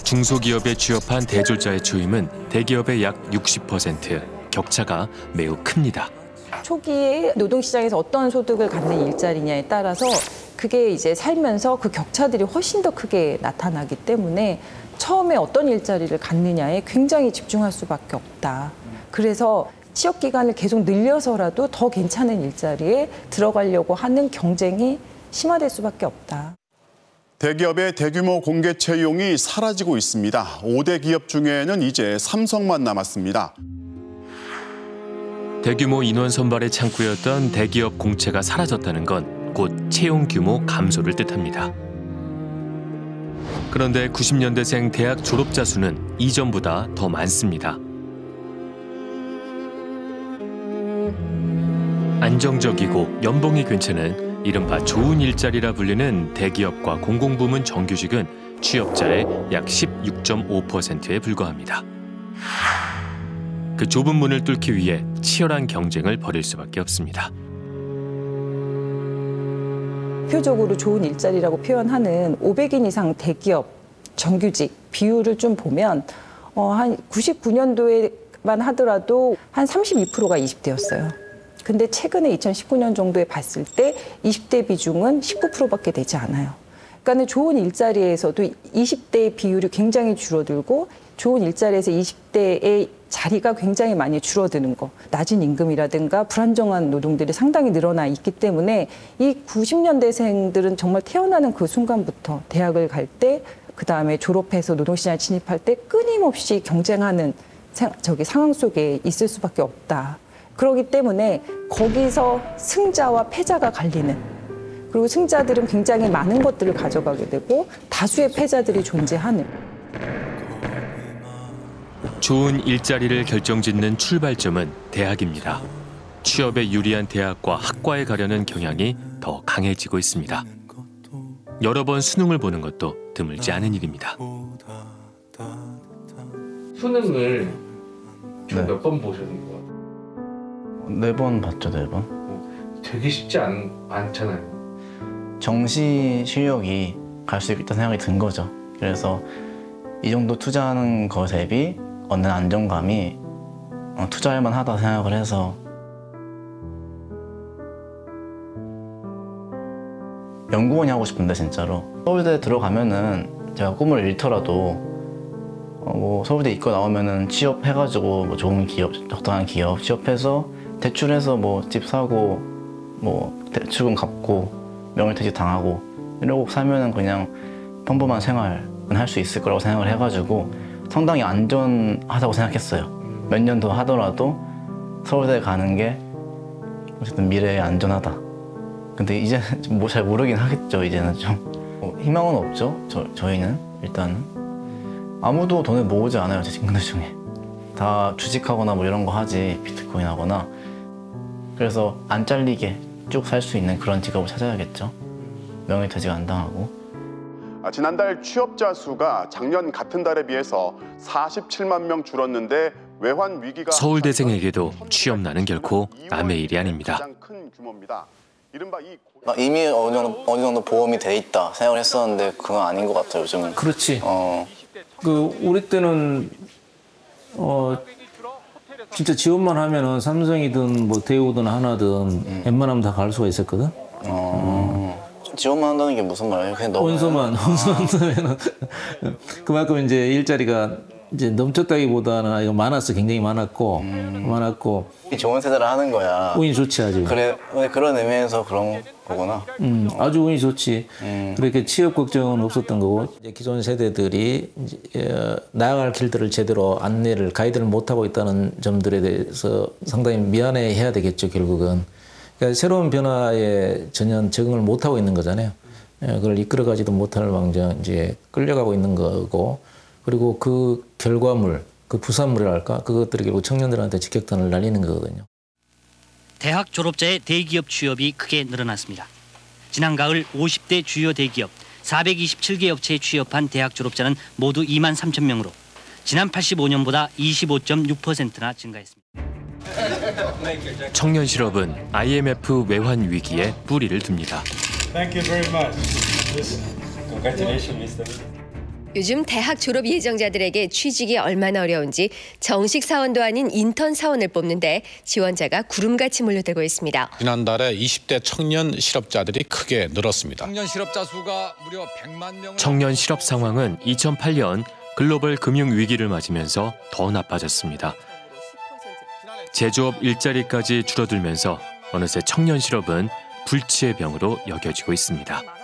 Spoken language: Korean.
중소기업에 취업한 대졸자의 초임은 대기업의 약 60%, 격차가 매우 큽니다. 초기에 노동시장에서 어떤 소득을 갖는 일자리냐에 따라서 그게 이제 살면서 그 격차들이 훨씬 더 크게 나타나기 때문에 처음에 어떤 일자리를 갖느냐에 굉장히 집중할 수밖에 없다. 그래서 취업 기간을 계속 늘려서라도 더 괜찮은 일자리에 들어가려고 하는 경쟁이 심화될 수밖에 없다. 대기업의 대규모 공개 채용이 사라지고 있습니다. 5대 기업 중에는 이제 삼성만 남았습니다. 대규모 인원 선발의 창구였던 대기업 공채가 사라졌다는 건 곧 채용 규모 감소를 뜻합니다. 그런데 90년대생 대학 졸업자 수는 이전보다 더 많습니다. 안정적이고 연봉이 괜찮은 이른바 좋은 일자리라 불리는 대기업과 공공부문 정규직은 취업자의 약 16.5%에 불과합니다. 그 좁은 문을 뚫기 위해 치열한 경쟁을 벌일 수밖에 없습니다. 대표적으로 좋은 일자리라고 표현하는 500인 이상 대기업 정규직 비율을 좀 보면 한 99년도에만 하더라도 한 32%가 20대였어요. 근데 최근에 2019년 정도에 봤을 때 20대 비중은 19%밖에 되지 않아요. 그러니까 좋은 일자리에서도 20대의 비율이 굉장히 줄어들고 좋은 일자리에서 20대의 자리가 굉장히 많이 줄어드는 거, 낮은 임금이라든가 불안정한 노동들이 상당히 늘어나 있기 때문에 이 90년대생들은 정말 태어나는 그 순간부터 대학을 갈 때, 그다음에 졸업해서 노동시장에 진입할 때 끊임없이 경쟁하는 상황 속에 있을 수밖에 없다. 그렇기 때문에 거기서 승자와 패자가 갈리는, 그리고 승자들은 굉장히 많은 것들을 가져가게 되고 다수의 패자들이 존재하는. 좋은 일자리를 결정짓는 출발점은 대학입니다. 취업에 유리한 대학과 학과에 가려는 경향이 더 강해지고 있습니다. 여러 번 수능을 보는 것도 드물지 않은 일입니다. 수능을 몇 번 보셨는 거예요? 4번 봤죠, 4번. 되게 쉽지 않잖아요. 정시 실력이 갈 수 있다는 생각이 든 거죠. 그래서 이 정도 투자하는 거 대비 얻는 안정감이 투자할 만하다 생각을 해서 연구원이 하고 싶은데 진짜로 서울대 들어가면은 제가 꿈을 잃더라도 뭐 서울대 이과 나오면은 취업해가지고 뭐 좋은 기업, 적당한 기업 취업해서 대출해서 뭐 집 사고 뭐 대출금 갚고 명예퇴직 당하고 이러고 살면은 그냥 평범한 생활은 할 수 있을 거라고 생각을 해가지고 상당히 안전하다고 생각했어요. 몇 년 더 하더라도 서울대 가는 게 어쨌든 미래에 안전하다. 근데 이제는 뭐 잘 모르긴 하겠죠. 이제는 좀 희망은 없죠. 저희는 일단은 아무도 돈을 모으지 않아요. 제 친구들 중에 다 주식하거나 뭐 이런 거 하지, 비트코인 하거나. 그래서 안 잘리게 쭉 살 수 있는 그런 직업을 찾아야겠죠. 명예퇴직 안 당하고. 지난달 취업자 수가 작년 같은 달에 비해서 47만 명 줄었는데 외환 위기가 서울대생에게도 취업난은 결코 남의 일이 아닙니다. 가장 큰 규모입니다. 이미 어느 정도 보험이 돼 있다 생각을 했었는데 그건 아닌 것 같아요, 요즘은. 그렇지. 우리 때는 진짜 지원만 하면은 삼성이든 뭐 대우든 하나든 웬만하면 다 갈 수가 있었거든. 지원만 한다는 게 무슨 말이에요? 그냥 원서만 하면은 그만큼 이제 일자리가 이제 넘쳤다기보다는 이거 많았어, 굉장히 많았고. 좋은 세대를 하는 거야. 운이 좋지 아주. 그래, 그런 의미에서 그런 거구나. 아주 운이 좋지. 그렇게 취업 걱정은 없었던 거고. 이제 기존 세대들이 이제 나아갈 길들을 제대로 안내를 가이드를 못 하고 있다는 점들에 대해서 상당히 미안해해야 되겠죠, 결국은. 그러니까 새로운 변화에 전혀 적응을 못 하고 있는 거잖아요. 그걸 이끌어가지도 못할 망정 이제 끌려가고 있는 거고. 그리고 그 결과물, 그 부산물이랄까, 그것들이 결국 청년들한테 직격탄을 날리는 거거든요. 대학 졸업자의 대기업 취업이 크게 늘어났습니다. 지난 가을 50대 주요 대기업 427개 업체에 취업한 대학 졸업자는 모두 2만 3천 명으로 지난 85년보다 25.6%나 증가했습니다. 청년 실업은 IMF 외환 위기에 뿌리를 둡니다. Thank you very much. Congratulations, Mr. 요즘 대학 졸업 예정자들에게 취직이 얼마나 어려운지 정식 사원도 아닌 인턴 사원을 뽑는데 지원자가 구름같이 몰려들고 있습니다. 지난달에 20대 청년 실업자들이 크게 늘었습니다. 청년 실업자 수가 무려 100만 명을 청년 실업 상황은 2008년 글로벌 금융 위기를 맞으면서 더 나빠졌습니다. 제조업 일자리까지 줄어들면서 어느새 청년 실업은 불치의 병으로 여겨지고 있습니다.